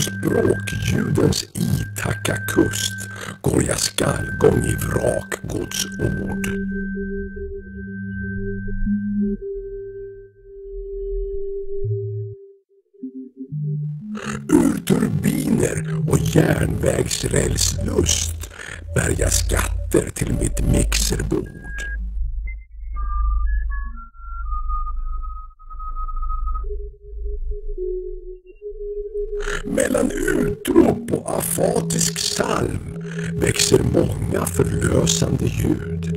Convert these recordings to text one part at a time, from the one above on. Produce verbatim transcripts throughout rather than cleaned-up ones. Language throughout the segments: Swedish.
På språkljudens itacka kust går jag skallgång i vrakgods ord. Ur turbiner och järnvägsrälslust bär jag skatter till mitt mixerbord. Mellan utrop och afatisk psalm växer många förlösande ljud.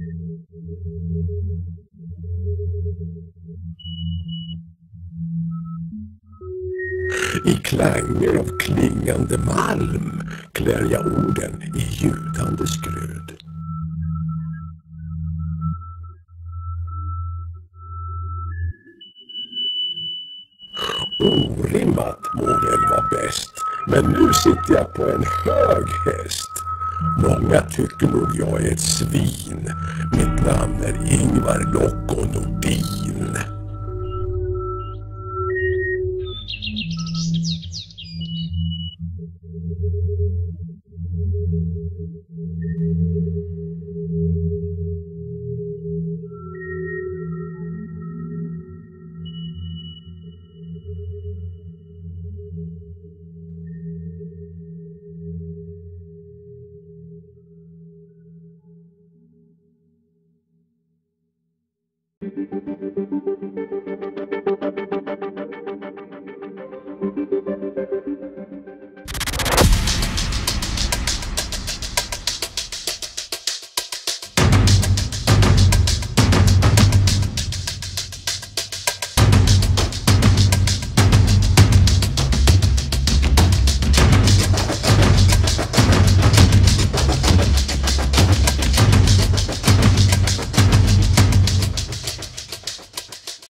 I klanger av klingande malm klär jag orden i ljudande skrud. Orimmat må väl vara bäst, men nu sitter jag på en hög häst. Många tycker nog jag är ett svin. Mitt namn är INGVAR LOCO NORDIN.